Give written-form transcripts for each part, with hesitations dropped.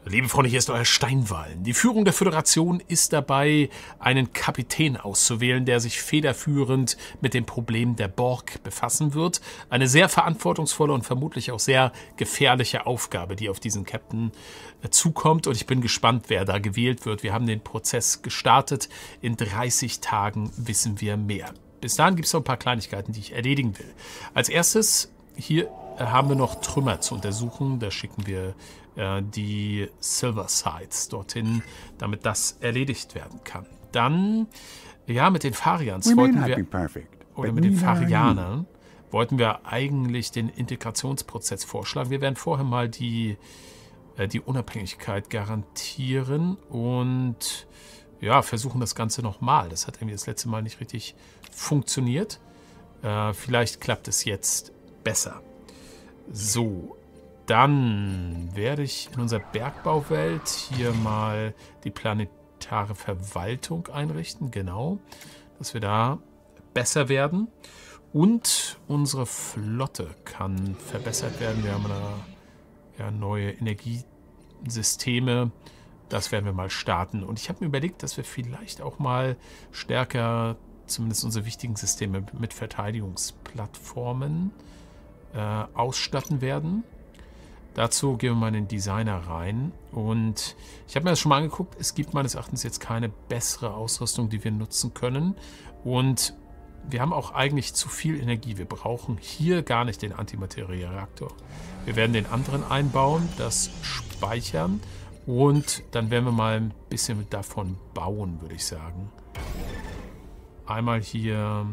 Liebe Freunde, hier ist euer Steinwallen. Die Führung der Föderation ist dabei, einen Kapitän auszuwählen, der sich federführend mit dem Problem der Borg befassen wird. Eine sehr verantwortungsvolle und vermutlich auch sehr gefährliche Aufgabe, die auf diesen Captain zukommt. Und ich bin gespannt, wer da gewählt wird. Wir haben den Prozess gestartet. In 30 Tagen wissen wir mehr. Bis dahin gibt es noch ein paar Kleinigkeiten, die ich erledigen will. Als erstes, hier haben wir noch Trümmer zu untersuchen. Da schicken wir die Silver Sides dorthin, damit das erledigt werden kann. Dann, ja, mit den Farians wollten wir, oder mit den Farianern, wollten wir eigentlich den Integrationsprozess vorschlagen. Wir werden vorher mal die Unabhängigkeit garantieren und ja, versuchen das Ganze nochmal. Das hat irgendwie das letzte Mal nicht richtig funktioniert. Vielleicht klappt es jetzt besser. So, dann werde ich in unserer Bergbauwelt hier mal die planetare Verwaltung einrichten. Genau, dass wir da besser werden. Und unsere Flotte kann verbessert werden. Wir haben da neue Energiesysteme. Das werden wir mal starten. Und ich habe mir überlegt, dass wir vielleicht auch mal stärker, zumindest unsere wichtigen Systeme, mit Verteidigungsplattformen ausstatten werden. Dazu gehen wir mal in den Designer rein. Und ich habe mir das schon mal angeguckt. Es gibt meines Erachtens jetzt keine bessere Ausrüstung, die wir nutzen können. Und wir haben auch eigentlich zu viel Energie. Wir brauchen hier gar nicht den Antimateriereaktor. Wir werden den anderen einbauen, das speichern. Und dann werden wir mal ein bisschen davon bauen, würde ich sagen. Einmal hier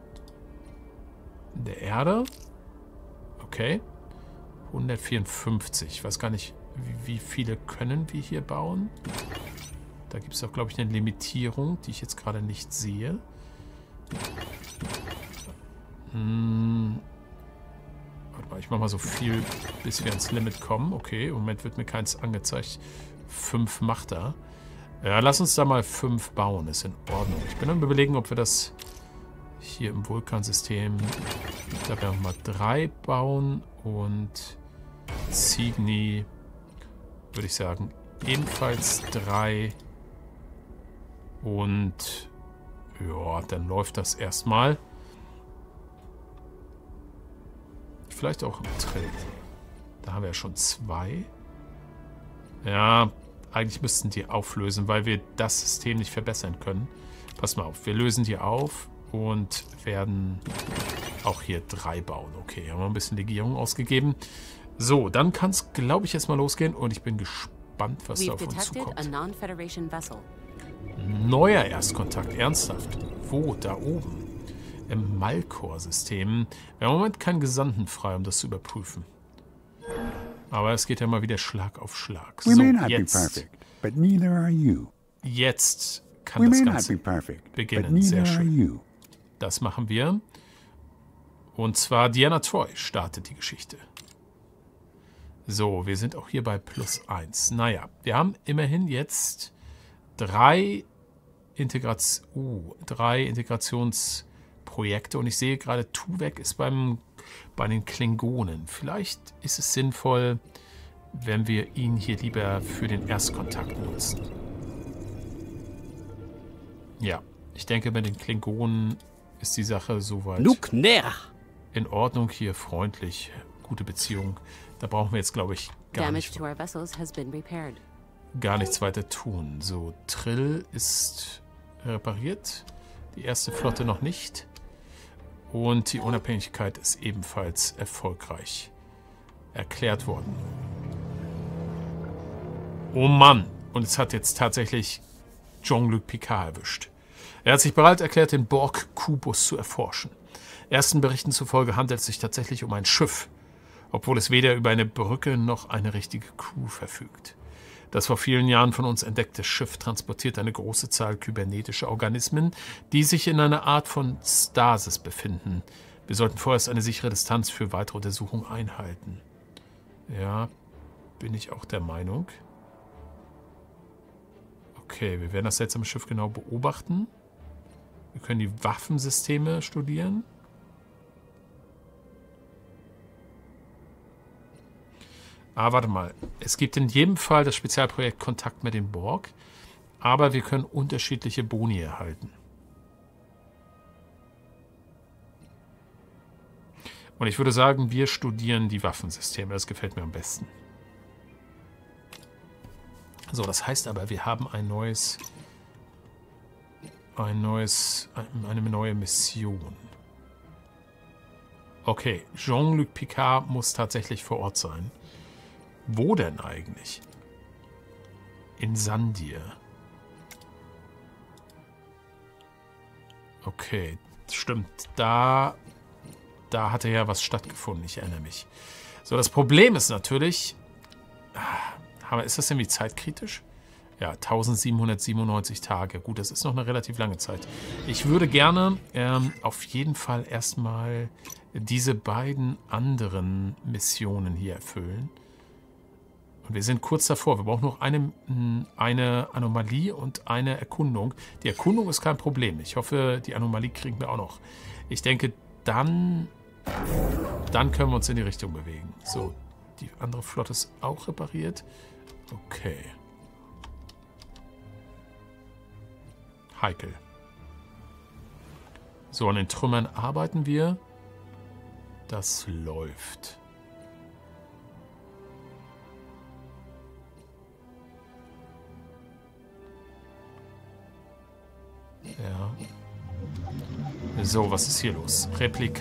in der Erde. Okay. 154. Ich weiß gar nicht, wie viele können wir hier bauen. Da gibt es auch, glaube ich, eine Limitierung, die ich jetzt gerade nicht sehe. Warte mal, ich mache mal so viel, bis wir ans Limit kommen. Okay, im Moment wird mir keins angezeigt. 5 macht er. Ja, lass uns da mal 5 bauen. Ist in Ordnung. Ich bin am Überlegen, ob wir das hier im Vulkansystem, da werden wir mal 3 bauen und Cygni, würde ich sagen, ebenfalls 3 und ja, dann läuft das erstmal. Vielleicht auch im Trill. Da haben wir ja schon 2. Ja, eigentlich müssten die auflösen, weil wir das System nicht verbessern können. Pass mal auf, wir lösen die auf und werden auch hier 3 bauen. Okay, haben wir ein bisschen Legierung ausgegeben. So, dann kann es, glaube ich, jetzt mal losgehen und ich bin gespannt, was da auf uns zukommt. Neuer Erstkontakt, ernsthaft. Wo? Da oben. Im Malkor-System. Wir haben im Moment keinen Gesandten frei, um das zu überprüfen. Aber es geht ja mal wieder Schlag auf Schlag. So, jetzt kann das Ganze beginnen. Sehr schön. Das machen wir. Und zwar Diana Troy startet die Geschichte. So, wir sind auch hier bei +1. Naja, wir haben immerhin jetzt 3 Integrationsprojekte. Und ich sehe gerade, Tuvek ist bei den Klingonen. Vielleicht ist es sinnvoll, wenn wir ihn hier lieber für den Erstkontakt nutzen. Ja, ich denke, bei den Klingonen ist die Sache soweit in Ordnung. Hier freundlich, gute Beziehung. Da brauchen wir jetzt, glaube ich, gar nichts weiter tun. So, Trill ist repariert. Die erste Flotte noch nicht. Und die Unabhängigkeit ist ebenfalls erfolgreich erklärt worden. Oh Mann! Und es hat jetzt tatsächlich Jean-Luc Picard erwischt. Er hat sich bereit erklärt, den Borg-Kubus zu erforschen. Ersten Berichten zufolge handelt es sich tatsächlich um ein Schiff, obwohl es weder über eine Brücke noch eine richtige Crew verfügt. Das vor vielen Jahren von uns entdeckte Schiff transportiert eine große Zahl kybernetischer Organismen, die sich in einer Art von Stasis befinden. Wir sollten vorerst eine sichere Distanz für weitere Untersuchungen einhalten. Ja, bin ich auch der Meinung. Okay, wir werden das seltsame Schiff genau beobachten. Wir können die Waffensysteme studieren. Ah, warte mal. Es gibt in jedem Fall das Spezialprojekt Kontakt mit den Borg, aber wir können unterschiedliche Boni erhalten. Und ich würde sagen, wir studieren die Waffensysteme. Das gefällt mir am besten. So, das heißt aber, wir haben eine neue Mission. Okay, Jean-Luc Picard muss tatsächlich vor Ort sein. Wo denn eigentlich? In Sandir. Okay, stimmt. Da hatte ja was stattgefunden, ich erinnere mich. So, das Problem ist natürlich... Ist das irgendwie zeitkritisch? Ja, 1797 Tage. Gut, das ist noch eine relativ lange Zeit. Ich würde gerne auf jeden Fall erstmal diese beiden anderen Missionen hier erfüllen. Und wir sind kurz davor. Wir brauchen noch eine Anomalie und eine Erkundung. Die Erkundung ist kein Problem. Ich hoffe, die Anomalie kriegen wir auch noch. Ich denke, dann können wir uns in die Richtung bewegen. So, die andere Flotte ist auch repariert. Okay. Heikel. So, an den Trümmern arbeiten wir. Das läuft. Ja. So, was ist hier los?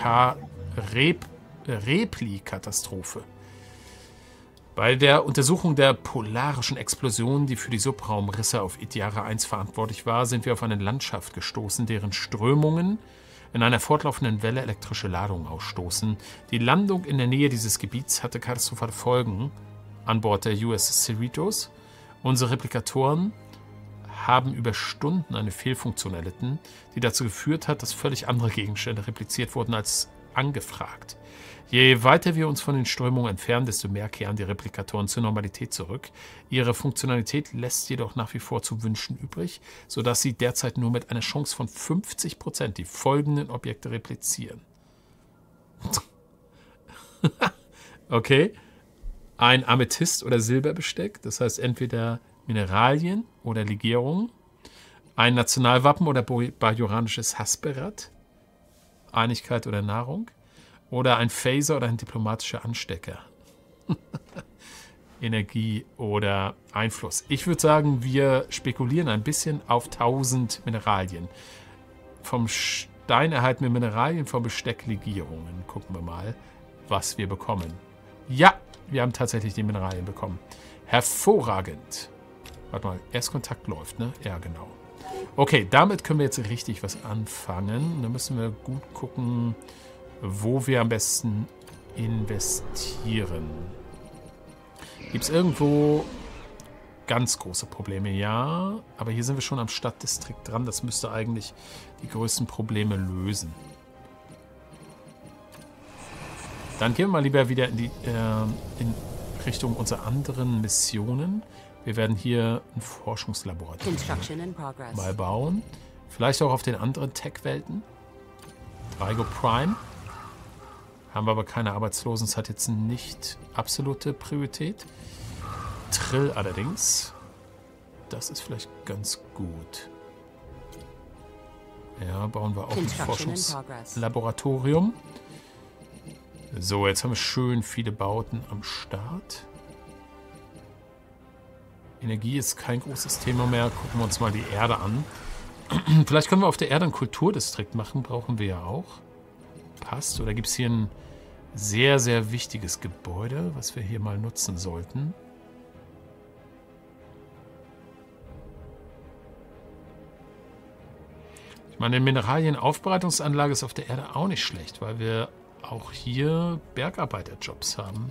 Replikatastrophe. Bei der Untersuchung der polarischen Explosion, die für die Subraumrisse auf Itiara 1 verantwortlich war, sind wir auf eine Landschaft gestoßen, deren Strömungen in einer fortlaufenden Welle elektrische Ladungen ausstoßen. Die Landung in der Nähe dieses Gebiets hatte katastrophale Folgen an Bord der USS Cerritos. Unsere Replikatoren haben über Stunden eine Fehlfunktion erlitten, die dazu geführt hat, dass völlig andere Gegenstände repliziert wurden als angefragt. Je weiter wir uns von den Strömungen entfernen, desto mehr kehren die Replikatoren zur Normalität zurück. Ihre Funktionalität lässt jedoch nach wie vor zu wünschen übrig, sodass sie derzeit nur mit einer Chance von 50% die folgenden Objekte replizieren. Okay. Ein Amethyst- oder Silberbesteck, das heißt entweder Mineralien oder Legierungen. Ein Nationalwappen oder bajoranisches Hasperat. Einigkeit oder Nahrung. Oder ein Phaser oder ein diplomatischer Anstecker. Energie oder Einfluss. Ich würde sagen, wir spekulieren ein bisschen auf 1000 Mineralien. Vom Stein erhalten wir Mineralien, vom Besteck Legierungen. Gucken wir mal, was wir bekommen. Ja, wir haben tatsächlich die Mineralien bekommen. Hervorragend. Warte mal, Erstkontakt läuft, ne? Ja, genau. Okay, damit können wir jetzt richtig was anfangen. Da müssen wir gut gucken, wo wir am besten investieren. Gibt es irgendwo ganz große Probleme? Ja, aber hier sind wir schon am Stadtdistrikt dran. Das müsste eigentlich die größten Probleme lösen. Dann gehen wir mal lieber wieder in Richtung unserer anderen Missionen. Wir werden hier ein Forschungslaboratorium mal bauen. Vielleicht auch auf den anderen Tech-Welten. Trigo Prime. Haben wir aber keine Arbeitslosen. Das hat jetzt nicht absolute Priorität. Trill allerdings. Das ist vielleicht ganz gut. Ja, bauen wir auch ein Forschungslaboratorium. So, jetzt haben wir schön viele Bauten am Start. Energie ist kein großes Thema mehr. Gucken wir uns mal die Erde an. Vielleicht können wir auf der Erde einen Kulturdistrikt machen. Brauchen wir ja auch. Passt. Oder gibt es hier ein sehr, sehr wichtiges Gebäude, was wir hier mal nutzen sollten? Ich meine, eine Mineralienaufbereitungsanlage ist auf der Erde auch nicht schlecht, weil wir auch hier Bergarbeiterjobs haben.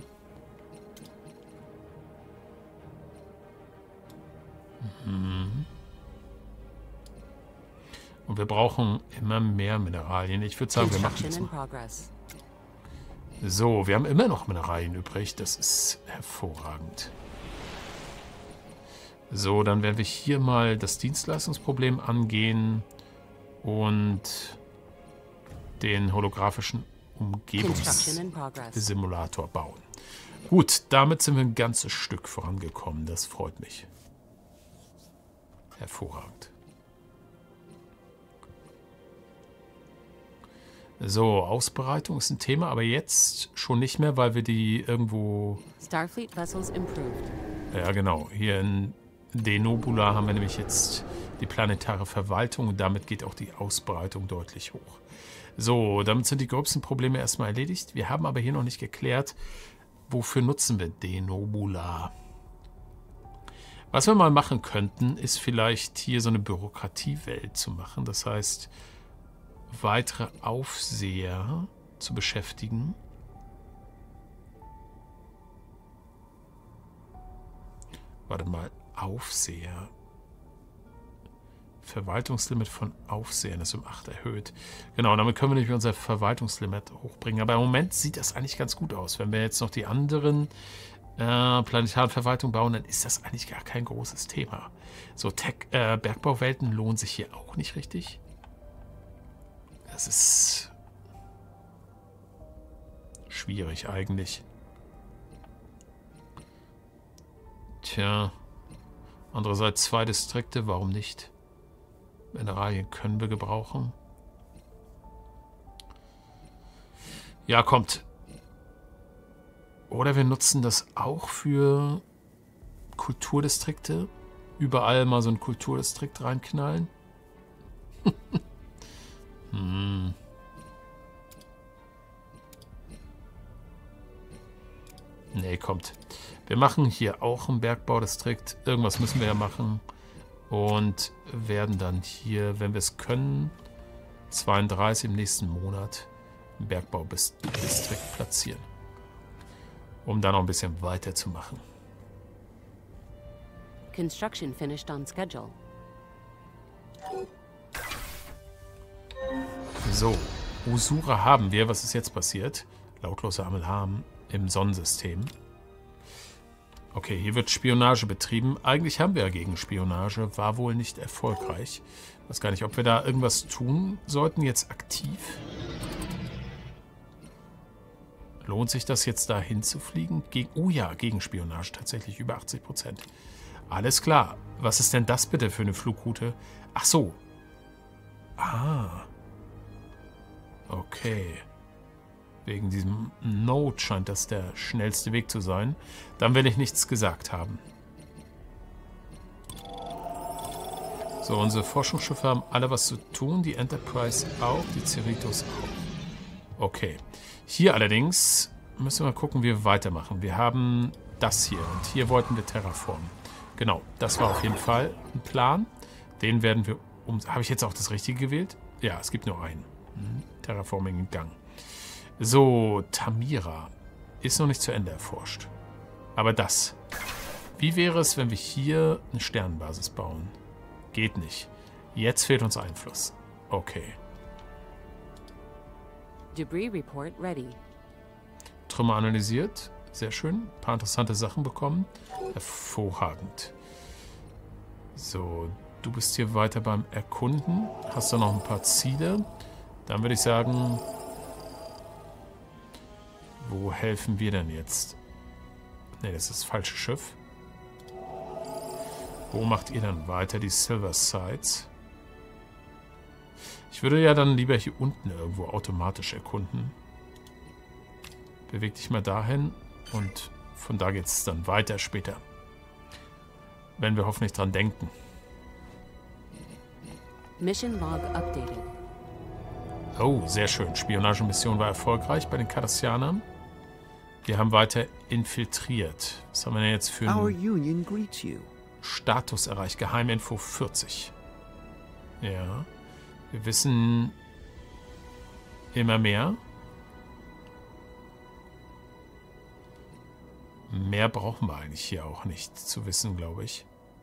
Und wir brauchen immer mehr Mineralien. Ich würde sagen, wir machen das mal. So, wir haben immer noch Mineralien übrig. Das ist hervorragend. So, dann werden wir hier mal das Dienstleistungsproblem angehen und den holographischen Umgebungssimulator bauen. Gut, damit sind wir ein ganzes Stück vorangekommen. Das freut mich. Hervorragend. So, Ausbreitung ist ein Thema, aber jetzt schon nicht mehr, weil wir die irgendwo... Starfleet vessels improved. Ja, genau. Hier in Denobula haben wir nämlich jetzt die planetare Verwaltung und damit geht auch die Ausbreitung deutlich hoch. So, damit sind die gröbsten Probleme erstmal erledigt. Wir haben aber hier noch nicht geklärt, wofür nutzen wir Denobula. Was wir mal machen könnten, ist vielleicht hier so eine Bürokratiewelt zu machen. Das heißt, weitere Aufseher zu beschäftigen. Warte mal, Aufseher. Verwaltungslimit von Aufsehern ist um 8 erhöht. Genau, damit können wir nämlich unser Verwaltungslimit hochbringen. Aber im Moment sieht das eigentlich ganz gut aus. Wenn wir jetzt noch die anderen planetaren Verwaltungen bauen, dann ist das eigentlich gar kein großes Thema. So, Bergbauwelten lohnen sich hier auch nicht richtig. Das ist schwierig eigentlich. Tja, andererseits 2 Distrikte, warum nicht? Mineralien können wir gebrauchen. Ja, kommt. Oder wir nutzen das auch für Kulturdistrikte. Überall mal so ein Kulturdistrikt reinknallen. Nee, kommt. Wir machen hier auch ein Bergbaudistrikt. Irgendwas müssen wir ja machen. Und werden dann hier, wenn wir es können, 32 im nächsten Monat ein Bergbaudistrikt platzieren. Um dann noch ein bisschen weiterzumachen. Construction finished on schedule. So, Usura haben wir. Was ist jetzt passiert? Lautlose Amalgam im Sonnensystem. Okay, hier wird Spionage betrieben. Eigentlich haben wir ja Gegenspionage. War wohl nicht erfolgreich. Ich weiß gar nicht, ob wir da irgendwas tun sollten jetzt aktiv. Lohnt sich das jetzt da hinzufliegen? Oh ja, Gegenspionage tatsächlich über 80%. Alles klar. Was ist denn das bitte für eine Flugroute? Ach so. Ah. Okay. Wegen diesem Node scheint das der schnellste Weg zu sein. Dann will ich nichts gesagt haben. So, unsere Forschungsschiffe haben alle was zu tun. Die Enterprise auch, die Cerritos auch. Okay. Hier allerdings müssen wir mal gucken, wie wir weitermachen. Wir haben das hier und hier wollten wir terraformen. Genau, das war auf jeden Fall ein Plan. Den werden wir Habe ich jetzt auch das Richtige gewählt? Ja, es gibt nur einen. Terraforming in Gang. So, Tamira ist noch nicht zu Ende erforscht. Aber das. Wie wäre es, wenn wir hier eine Sternenbasis bauen? Geht nicht. Jetzt fehlt uns Einfluss. Okay. Debris report ready. Trümmer analysiert. Sehr schön. Ein paar interessante Sachen bekommen. Hervorragend. So, du bist hier weiter beim Erkunden. Hast du noch ein paar Ziele? Dann würde ich sagen, wo helfen wir denn jetzt? Ne, das ist das falsche Schiff. Wo macht ihr dann weiter? Die Silver Sides. Ich würde ja dann lieber hier unten irgendwo automatisch erkunden. Beweg dich mal dahin und von da geht es dann weiter später. Wenn wir hoffentlich dran denken. Mission log updated. Oh, sehr schön. Spionagemission war erfolgreich bei den Cardassianern. Wir haben weiter infiltriert. Was haben wir denn jetzt für einen Status erreicht? Geheiminfo 40. Ja. Wir wissen immer mehr. Mehr brauchen wir eigentlich hier auch nicht zu wissen, glaube ich.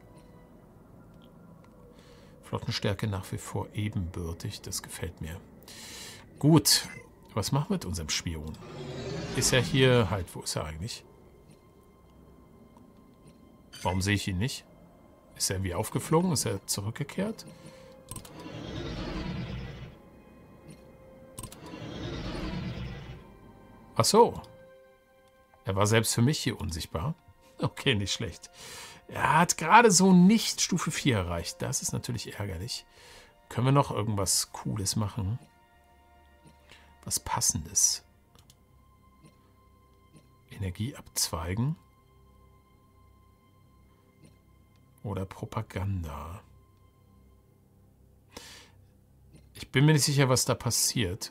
Flottenstärke nach wie vor ebenbürtig. Das gefällt mir. Gut. Was machen wir mit unserem Spion? Ist er hier halt... Wo ist er eigentlich? Warum sehe ich ihn nicht? Ist er irgendwie aufgeflogen? Ist er zurückgekehrt? Ach so. Er war selbst für mich hier unsichtbar. Okay, nicht schlecht. Er hat gerade so nicht Stufe 4 erreicht. Das ist natürlich ärgerlich. Können wir noch irgendwas Cooles machen? Was Passendes. Energie abzweigen. Oder Propaganda. Ich bin mir nicht sicher, was da passiert.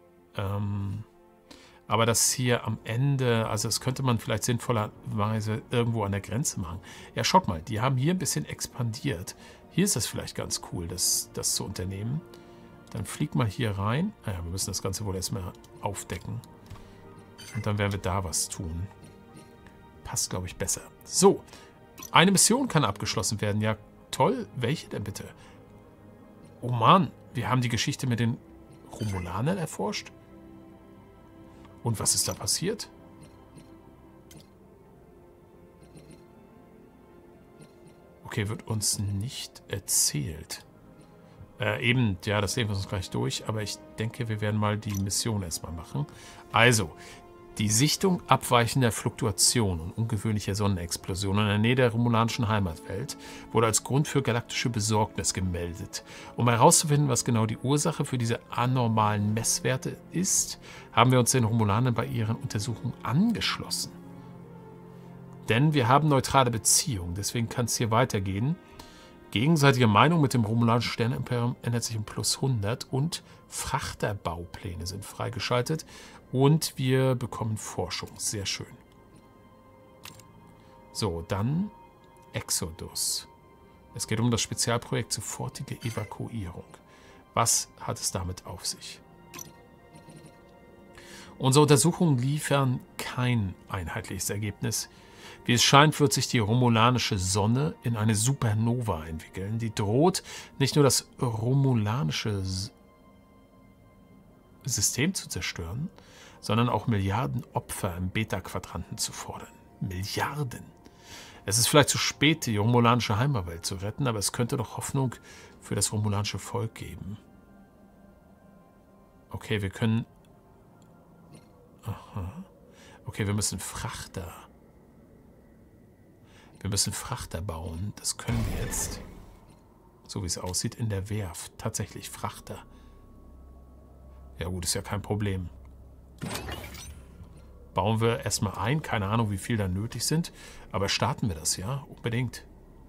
Aber das hier am Ende, also das könnte man vielleicht sinnvollerweise irgendwo an der Grenze machen. Ja, schaut mal, die haben hier ein bisschen expandiert. Hier ist es vielleicht ganz cool, das zu unternehmen. Dann flieg mal hier rein. Naja, wir müssen das Ganze wohl erstmal aufdecken. Und dann werden wir da was tun. Passt, glaube ich, besser. So, eine Mission kann abgeschlossen werden. Ja, toll. Welche denn bitte? Oh Mann, wir haben die Geschichte mit den Romulanern erforscht. Und was ist da passiert? Okay, wird uns nicht erzählt. Eben, ja, das sehen wir uns gleich durch. Aber ich denke, wir werden mal die Mission erstmal machen. Also, die Sichtung abweichender Fluktuationen und ungewöhnlicher Sonnenexplosionen in der Nähe der romulanischen Heimatwelt wurde als Grund für galaktische Besorgnis gemeldet. Um herauszufinden, was genau die Ursache für diese anormalen Messwerte ist, haben wir uns den Romulanern bei ihren Untersuchungen angeschlossen. Denn wir haben neutrale Beziehungen, deswegen kann es hier weitergehen. Gegenseitige Meinung mit dem romulanischen Sternenimperium ändert sich um plus 100 und Frachterbaupläne sind freigeschaltet und wir bekommen Forschung. Sehr schön. So, dann Exodus. Es geht um das Spezialprojekt sofortige Evakuierung. Was hat es damit auf sich? Unsere Untersuchungen liefern kein einheitliches Ergebnis. Wie es scheint, wird sich die romulanische Sonne in eine Supernova entwickeln. Die droht nicht nur das romulanische System zu zerstören, sondern auch Milliarden Opfer im Beta-Quadranten zu fordern. Milliarden. Es ist vielleicht zu spät, die romulanische Heimatwelt zu retten, aber es könnte doch Hoffnung für das romulanische Volk geben. Okay, wir können... Aha. Okay, wir müssen Frachter... Wir müssen Frachter bauen. Das können wir jetzt. So wie es aussieht, in der Werft. Tatsächlich Frachter. Ja gut, ist ja kein Problem. Bauen wir erstmal ein. Keine Ahnung, wie viel da nötig sind. Aber starten wir das, ja? Unbedingt.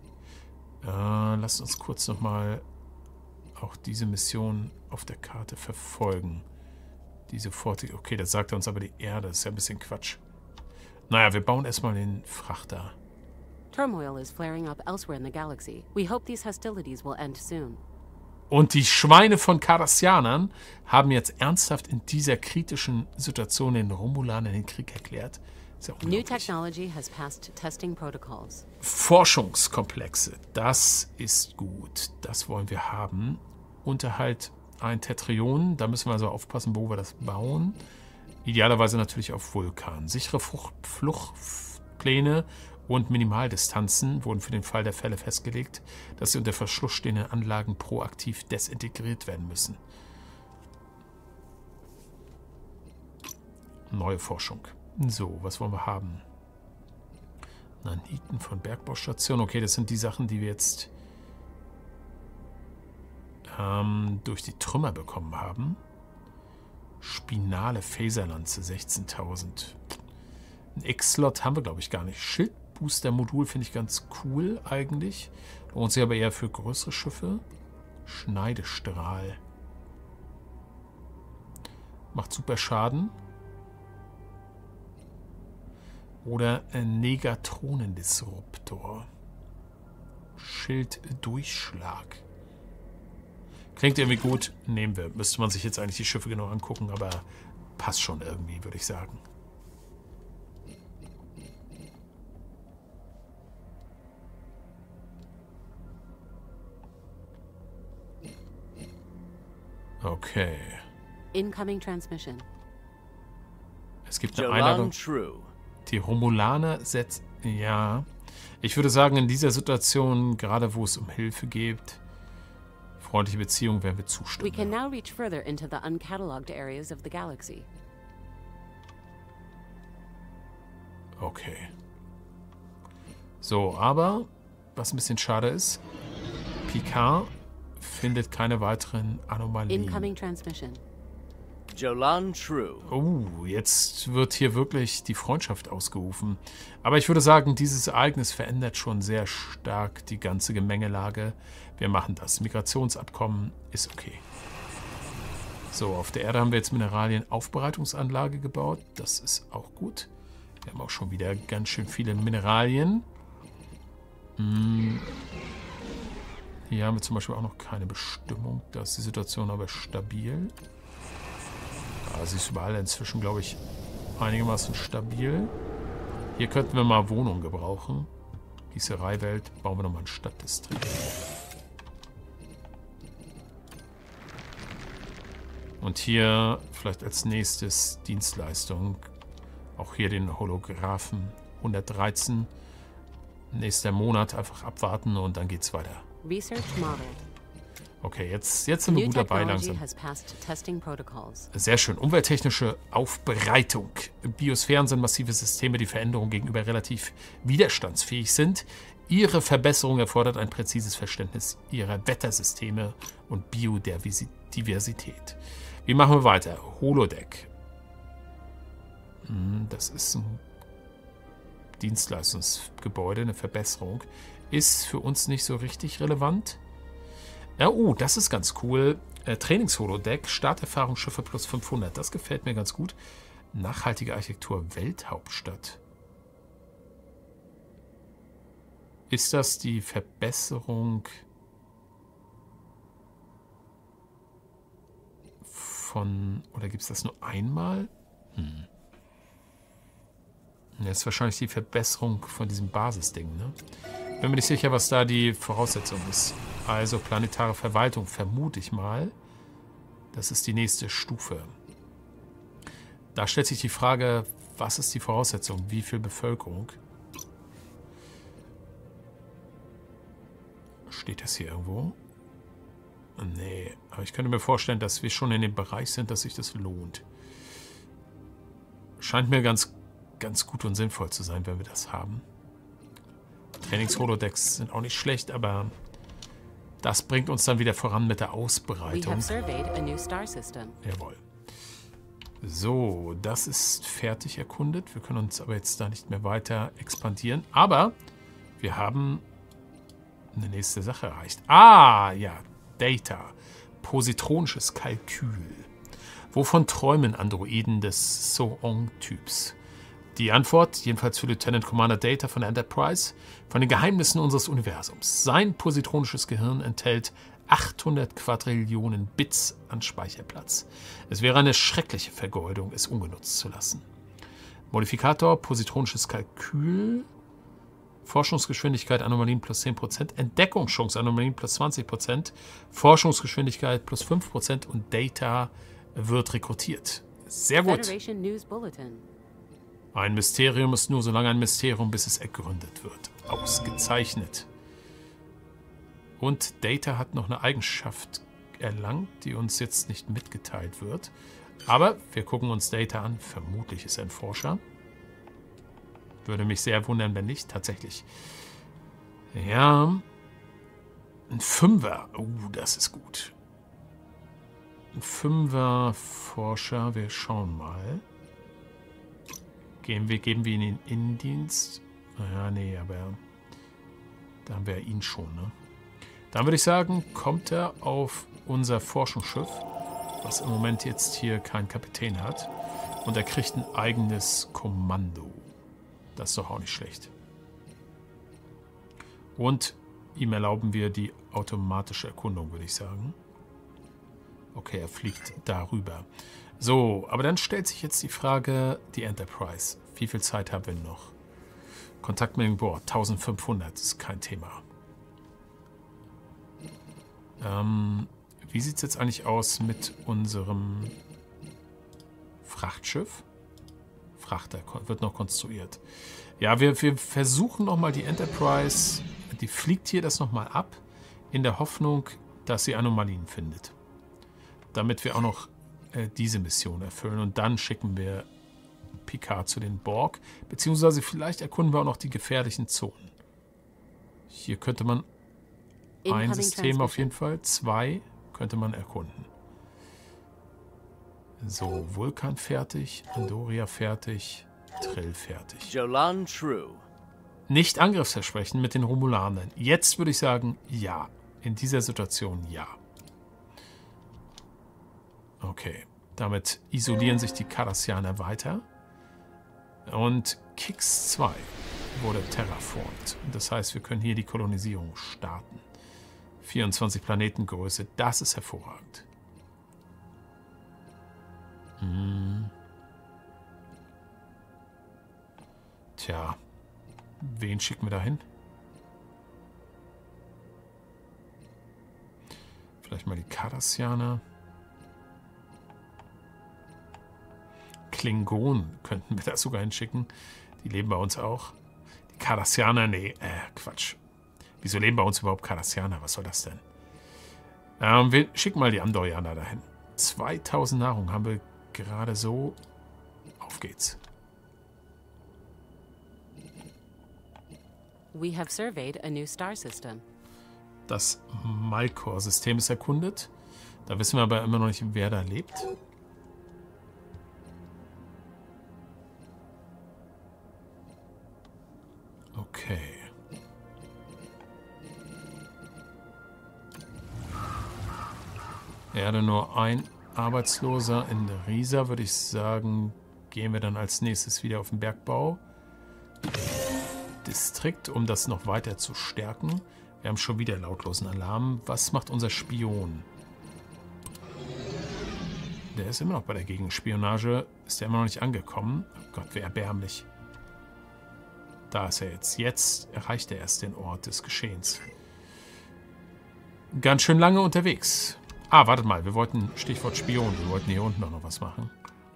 Lasst uns kurz nochmal auch diese Mission auf der Karte verfolgen. Die sofortige... Okay, das sagt uns aber die Erde. Das ist ja ein bisschen Quatsch. Naja, wir bauen erstmal den Frachter. Turmoil is flaring up elsewhere in the galaxy. We hope these hostilities will end soon. Und die Schweine von Cardassianern haben jetzt ernsthaft in dieser kritischen Situation den Romulanern den Krieg erklärt. Ist ja New technology has passed testing protocols. Forschungskomplexe, das ist gut. Das wollen wir haben. Unterhalt ein Tetrion, da müssen wir also aufpassen, wo wir das bauen. Idealerweise natürlich auf Vulkan. Sichere Fluchtpläne und Minimaldistanzen wurden für den Fall der Fälle festgelegt, dass sie unter Verschluss stehenden Anlagen proaktiv desintegriert werden müssen. Neue Forschung. So, was wollen wir haben? Naniten von Bergbaustationen. Okay, das sind die Sachen, die wir jetzt durch die Trümmer bekommen haben. Spinale Phaserlanze, 16.000. Ein X-Slot haben wir, glaube ich, gar nicht. Schildbooster-Modul finde ich ganz cool eigentlich. Lohnt sich aber eher für größere Schiffe. Schneidestrahl. Macht super Schaden. Oder Negatronendisruptor. Schilddurchschlag. Klingt irgendwie gut. Nehmen wir. Müsste man sich jetzt eigentlich die Schiffe genau angucken, aber passt schon irgendwie, würde ich sagen. Okay. Incoming transmission. Es gibt eine Einladung. Die Romulaner setzen... Ja. Ich würde sagen, in dieser Situation, gerade wo es um Hilfe geht, freundliche Beziehungen, werden wir zustimmen. We can now reach further into the uncatalogued areas of the galaxy. Okay. So, aber was ein bisschen schade ist, Picard findet keine weiteren Anomalien. Incoming transmission. Jolan True. Oh, jetzt wird hier wirklich die Freundschaft ausgerufen. Aber ich würde sagen, dieses Ereignis verändert schon sehr stark die ganze Gemengelage. Wir machen das. Migrationsabkommen ist okay. So, auf der Erde haben wir jetzt Mineralienaufbereitungsanlage gebaut. Das ist auch gut. Wir haben auch schon wieder ganz schön viele Mineralien. Hier haben wir zum Beispiel auch noch keine Bestimmung. Da ist die Situation aber stabil. Da sie ist überall inzwischen, glaube ich, einigermaßen stabil. Hier könnten wir mal Wohnungen gebrauchen. Gießereiwelt. Bauen wir nochmal ein Stadtdistrikt. Und hier vielleicht als nächstes Dienstleistung. Auch hier den Holographen 113. Nächster Monat einfach abwarten und dann geht's weiter. Research model. Okay, jetzt sind wir New gut dabei technology langsam. has passed testing protocols. Sehr schön. Umwelttechnische Aufbereitung. Biosphären sind massive Systeme, die Veränderungen gegenüber relativ widerstandsfähig sind. Ihre Verbesserung erfordert ein präzises Verständnis ihrer Wettersysteme und Biodiversität. Wie machen wir weiter? Holodeck. Das ist ein Dienstleistungsgebäude, eine Verbesserung. Ist für uns nicht so richtig relevant. Ja, das ist ganz cool. Trainings-Holodeck, Starterfahrung Schiffe plus 500. Das gefällt mir ganz gut. Nachhaltige Architektur, Welthauptstadt. Ist das die Verbesserung von... Oder gibt es das nur einmal? Das ist wahrscheinlich die Verbesserung von diesem Basisding, ne? Bin mir nicht sicher, was da die Voraussetzung ist. Also planetare Verwaltung, vermute ich mal. Das ist die nächste Stufe. Da stellt sich die Frage, was ist die Voraussetzung? Wie viel Bevölkerung? Steht das hier irgendwo? Nee, aber ich könnte mir vorstellen, dass wir schon in dem Bereich sind, dass sich das lohnt. Scheint mir ganz gut und sinnvoll zu sein, wenn wir das haben. Trainings-Holodecks sind auch nicht schlecht, aber das bringt uns dann wieder voran mit der We Ausbreitung. have surveyed a new star system. Jawohl. So, das ist fertig erkundet. Wir können uns aber jetzt da nicht mehr weiter expandieren. Aber wir haben eine nächste Sache erreicht. Ah, ja, Data. Positronisches Kalkül. Wovon träumen Androiden des Soong-Typs? Die Antwort, jedenfalls für Lieutenant Commander Data von der Enterprise, von den Geheimnissen unseres Universums. Sein positronisches Gehirn enthält 800 Quadrillionen Bits an Speicherplatz. Es wäre eine schreckliche Vergeudung, es ungenutzt zu lassen. Modifikator, positronisches Kalkül, Forschungsgeschwindigkeit, Anomalien plus 10%, Entdeckungschance, Anomalien plus 20%, Forschungsgeschwindigkeit plus 5% und Data wird rekrutiert. Sehr gut. Federation News Bulletin. Ein Mysterium ist nur so lange ein Mysterium, bis es ergründet wird. Ausgezeichnet. Und Data hat noch eine Eigenschaft erlangt, die uns jetzt nicht mitgeteilt wird. Aber wir gucken uns Data an. Vermutlich ist er ein Forscher. Würde mich sehr wundern, wenn nicht. Tatsächlich. Ja. Ein Fünfer. Das ist gut. Ein Fünfer-Forscher. Wir schauen mal. Geben wir ihn in den Innendienst? Naja, nee, aber da haben wir ihn schon, ne? Dann würde ich sagen, kommt er auf unser Forschungsschiff, was im Moment jetzt hier keinen Kapitän hat. Und er kriegt ein eigenes Kommando. Das ist doch auch nicht schlecht. Und ihm erlauben wir die automatische Erkundung, würde ich sagen. Okay, er fliegt darüber. So, aber dann stellt sich jetzt die Frage, die Enterprise. Wie viel Zeit haben wir noch? Kontakt mit dem Bord, 1500, ist kein Thema. Wie sieht es jetzt eigentlich aus mit unserem Frachtschiff? Frachter wird noch konstruiert. Ja, wir versuchen nochmal die Enterprise, die fliegt hier das nochmal ab, in der Hoffnung, dass sie Anomalien findet. Damit wir auch noch diese Mission erfüllen. Und dann schicken wir Picard zu den Borg. Beziehungsweise vielleicht erkunden wir auch noch die gefährlichen Zonen. Hier könnte man ein System auf jeden Fall. 2 könnte man erkunden. So, Vulkan fertig. Andoria fertig. Trill fertig. Jolan True. Nicht Angriffsversprechen mit den Romulanern. Jetzt würde ich sagen, ja. In dieser Situation, ja. Okay. Damit isolieren sich die Cardassianer weiter. Und Kix 2 wurde terraformt. Das heißt, wir können hier die Kolonisierung starten. 24 Planetengröße, das ist hervorragend. Tja, wen schicken wir da hin? Vielleicht mal die Cardassianer. Klingonen könnten wir da sogar hinschicken. Die leben bei uns auch. Die Cardassianer, nee, Quatsch. Wieso leben bei uns überhaupt Cardassianer? Was soll das denn? Wir schicken mal die Andorianer dahin. 2000 Nahrung haben wir gerade so. Auf geht's. We have surveyed a new star system. Das Malkor-System ist erkundet. Da wissen wir aber immer noch nicht, wer da lebt. Okay. Erde nur ein Arbeitsloser in der Risa, würde ich sagen, gehen wir dann als nächstes wieder auf den Bergbau. Distrikt, um das noch weiter zu stärken. Wir haben schon wieder lautlosen Alarm. Was macht unser Spion? Der ist immer noch bei der Gegenspionage. Ist der immer noch nicht angekommen? Oh Gott, wie erbärmlich. Da ist er jetzt. Jetzt erreicht er erst den Ort des Geschehens. Ganz schön lange unterwegs. Ah, wartet mal. Wir wollten, Stichwort Spion, wir wollten hier unten auch noch was machen.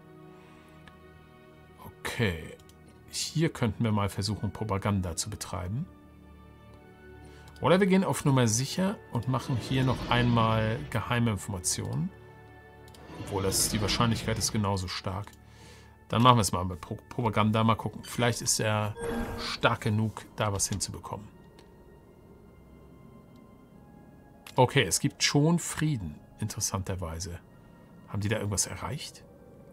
Okay. Hier könnten wir mal versuchen, Propaganda zu betreiben. Oder wir gehen auf Nummer sicher und machen hier noch einmal geheime Informationen. Obwohl, die Wahrscheinlichkeit ist genauso stark. Dann machen wir es mal mit Propaganda. Mal gucken. Vielleicht ist er stark genug, da was hinzubekommen. Okay, es gibt schon Frieden, interessanterweise. Haben die da irgendwas erreicht?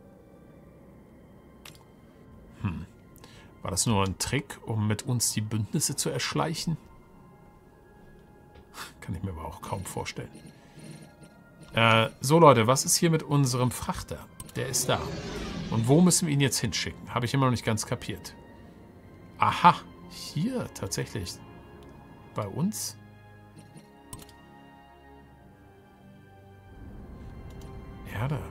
War das nur ein Trick, um mit uns die Bündnisse zu erschleichen? Kann ich mir aber auch kaum vorstellen. So Leute, was ist hier mit unserem Frachter? Der ist da. Und wo müssen wir ihn jetzt hinschicken? Habe ich immer noch nicht ganz kapiert. Aha, hier tatsächlich. Bei uns? Erde.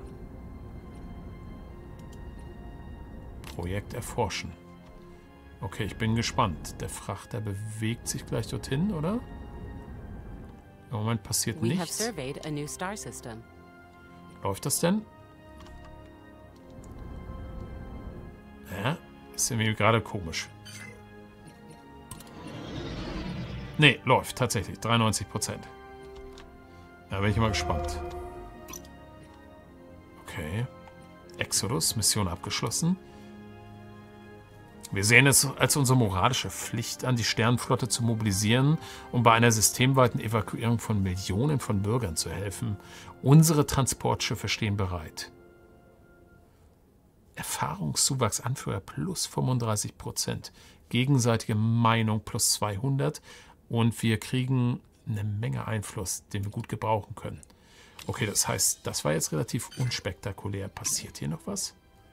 Projekt erforschen. Okay, ich bin gespannt. Der Frachter bewegt sich gleich dorthin, oder? Im Moment passiert We have nichts. surveyed a new star system. Läuft das denn? Ja, ist irgendwie gerade komisch. Nee, läuft tatsächlich. 93%. Da bin ich mal gespannt. Okay. Exodus, Mission abgeschlossen. Wir sehen es als unsere moralische Pflicht an, die Sternenflotte zu mobilisieren, um bei einer systemweiten Evakuierung von Millionen von Bürgern zu helfen. Unsere Transportschiffe stehen bereit. Erfahrungszuwachs Anführer plus 35%. Gegenseitige Meinung plus 200. Und wir kriegen eine Menge Einfluss, den wir gut gebrauchen können. Okay, das heißt, das war jetzt relativ unspektakulär. Passiert hier noch was?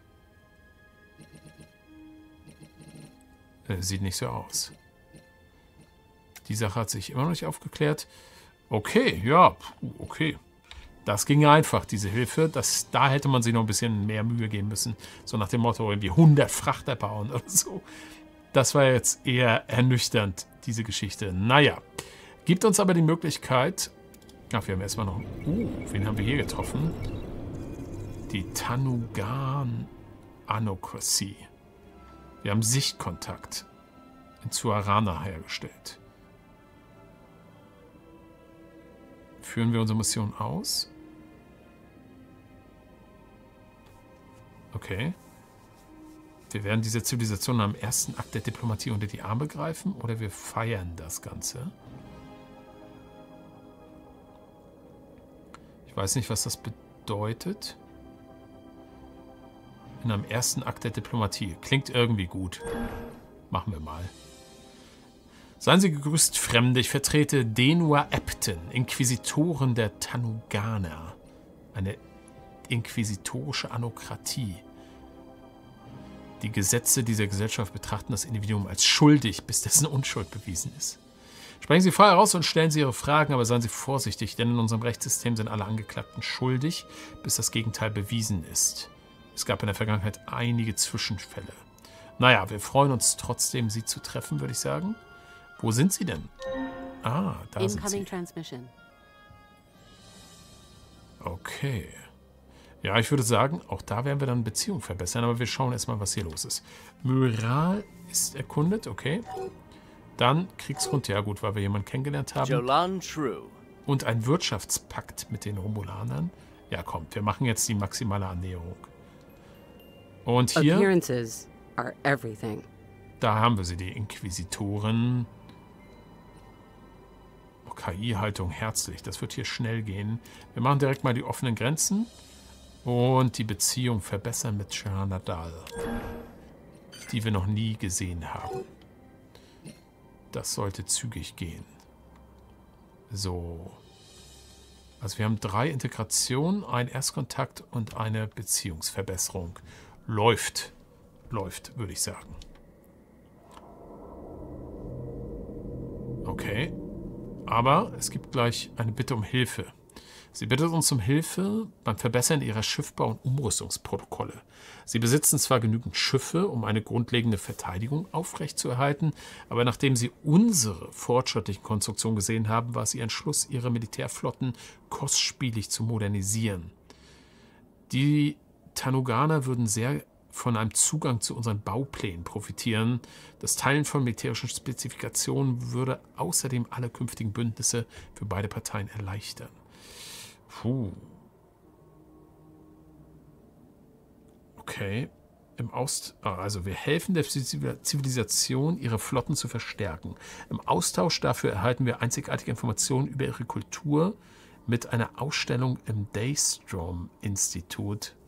Sieht nicht so aus. Die Sache hat sich immer noch nicht aufgeklärt. Okay, ja, okay. Das ging einfach, diese Hilfe. Da hätte man sich noch ein bisschen mehr Mühe geben müssen. So nach dem Motto, irgendwie 100 Frachter bauen oder so. Das war jetzt eher ernüchternd, diese Geschichte. Naja, gibt uns aber die Möglichkeit... Ach, wir haben erstmal noch... wen haben wir hier getroffen? Die Tanugan Anocracy. Wir haben Sichtkontakt in Zuarana hergestellt. Führen wir unsere Mission aus? Okay. Wir werden diese Zivilisation am ersten Akt der Diplomatie unter die Arme greifen oder wir feiern das Ganze. Ich weiß nicht, was das bedeutet. In einem ersten Akt der Diplomatie. Klingt irgendwie gut. Machen wir mal. Seien Sie gegrüßt, Fremde. Ich vertrete Denua Epton, Inquisitoren der Tanuganer. Eine inquisitorische Anokratie. Die Gesetze dieser Gesellschaft betrachten das Individuum als schuldig, bis dessen Unschuld bewiesen ist. Sprechen Sie frei heraus und stellen Sie Ihre Fragen, aber seien Sie vorsichtig, denn in unserem Rechtssystem sind alle Angeklagten schuldig, bis das Gegenteil bewiesen ist. Es gab in der Vergangenheit einige Zwischenfälle. Naja, wir freuen uns trotzdem, Sie zu treffen, würde ich sagen. Wo sind Sie denn? Ah, da sind Sie. Transmission. Okay. Ja, ich würde sagen, auch da werden wir dann Beziehungen verbessern, aber wir schauen erstmal, was hier los ist. Myral ist erkundet, okay. Dann Kriegsgrund, ja gut, weil wir jemanden kennengelernt haben. Jolan True. Und ein Wirtschaftspakt mit den Romulanern. Ja, komm, wir machen jetzt die maximale Annäherung. Und hier, Appearances are everything. da haben wir sie, die Inquisitoren. Oh, KI-Haltung herzlich, das wird hier schnell gehen. Wir machen direkt mal die offenen Grenzen. Und die Beziehung verbessern mit Shahnadal, die wir noch nie gesehen haben. Das sollte zügig gehen. So. Also wir haben 3 Integrationen, einen Erstkontakt und eine Beziehungsverbesserung. Läuft. Läuft, würde ich sagen. Okay. Aber es gibt gleich eine Bitte um Hilfe. Sie bittet uns um Hilfe beim Verbessern ihrer Schiffbau- und Umrüstungsprotokolle. Sie besitzen zwar genügend Schiffe, um eine grundlegende Verteidigung aufrechtzuerhalten, aber nachdem sie unsere fortschrittlichen Konstruktionen gesehen haben, war es ihr Entschluss, ihre Militärflotten kostspielig zu modernisieren. Die Tanuganer würden sehr von einem Zugang zu unseren Bauplänen profitieren. Das Teilen von militärischen Spezifikationen würde außerdem alle künftigen Bündnisse für beide Parteien erleichtern. Puh. Okay. Also wir helfen der Zivilisation, ihre Flotten zu verstärken. Im Austausch dafür erhalten wir einzigartige Informationen über ihre Kultur mit einer Ausstellung im Daystrom-Institut.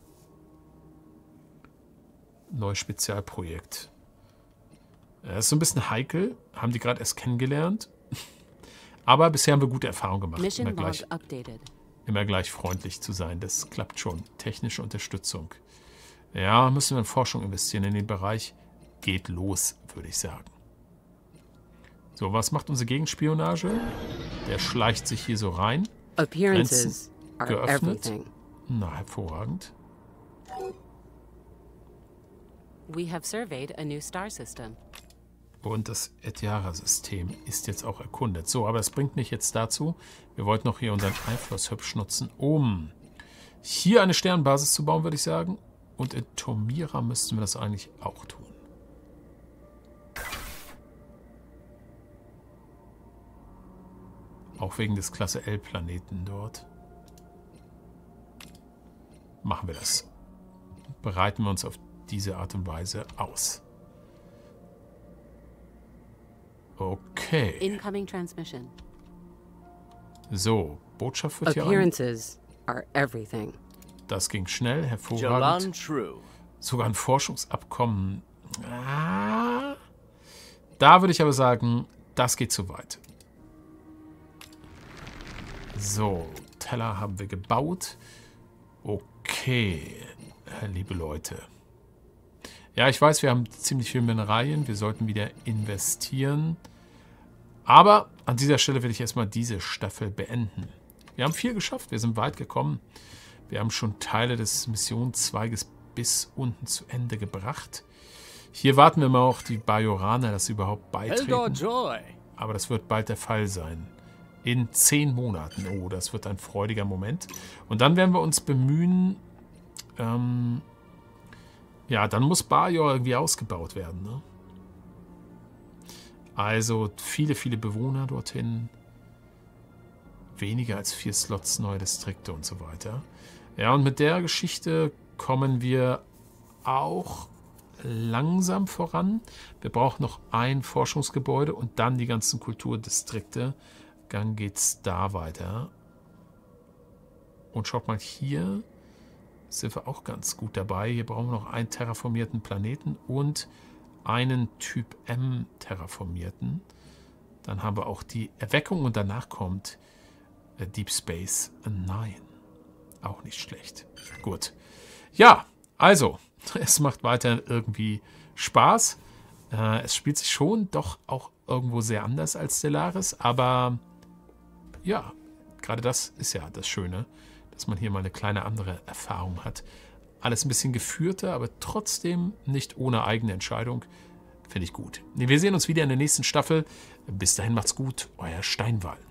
Neues Spezialprojekt. Das ist so ein bisschen heikel. Haben die gerade erst kennengelernt. Aber bisher haben wir gute Erfahrungen gemacht. Mission log updated. Immer gleich freundlich zu sein. Das klappt schon. Technische Unterstützung. Ja, müssen wir in Forschung investieren. In den Bereich geht los, würde ich sagen. So, was macht unsere Gegenspionage? Der schleicht sich hier so rein. Appearances are geöffnet. everything. Na, hervorragend. We have surveyed a new star system. Und das Etiara-System ist jetzt auch erkundet. So, aber es bringt mich jetzt dazu, wir wollten noch hier unseren Einfluss hübsch nutzen, um hier eine Sternbasis zu bauen, würde ich sagen. Und in Tomira müssten wir das eigentlich auch tun. Auch wegen des Klasse L-Planeten dort. Machen wir das. Bereiten wir uns auf diese Art und Weise aus. Okay. Incoming transmission. So, Botschaft wird hier ein. Appearances are everything. Das ging schnell, Jolan hervorragend. True. Sogar ein Forschungsabkommen. Ah, da würde ich aber sagen, das geht zu weit. So, Teller haben wir gebaut. Okay, liebe Leute. Ja, ich weiß, wir haben ziemlich viel Mineralien. Wir sollten wieder investieren. Aber an dieser Stelle will ich erstmal diese Staffel beenden. Wir haben viel geschafft. Wir sind weit gekommen. Wir haben schon Teile des Missionszweiges bis unten zu Ende gebracht. Hier warten wir mal auch die Bajoraner, dass sie überhaupt beitreten. Joy. Aber das wird bald der Fall sein. In 10 Monaten. Oh, das wird ein freudiger Moment. Und dann werden wir uns bemühen, ja, dann muss Bajor irgendwie ausgebaut werden. Ne? Also viele, viele Bewohner dorthin. Weniger als 4 Slots, neue Distrikte und so weiter. Ja, und mit der Geschichte kommen wir auch langsam voran. Wir brauchen noch ein Forschungsgebäude und dann die ganzen Kulturdistrikte. Dann geht es da weiter. Und schaut mal, hier sind wir auch ganz gut dabei. Hier brauchen wir noch einen terraformierten Planeten und einen Typ M terraformierten. Dann haben wir auch die Erweckung und danach kommt Deep Space Nine. Auch nicht schlecht. Gut. Ja, also, es macht weiterhin irgendwie Spaß. Es spielt sich schon doch auch irgendwo sehr anders als Stellaris, aber ja, gerade das ist ja das Schöne, dass man hier mal eine kleine andere Erfahrung hat. Alles ein bisschen geführter, aber trotzdem nicht ohne eigene Entscheidung. Finde ich gut. Wir sehen uns wieder in der nächsten Staffel. Bis dahin macht's gut, euer Steinwall.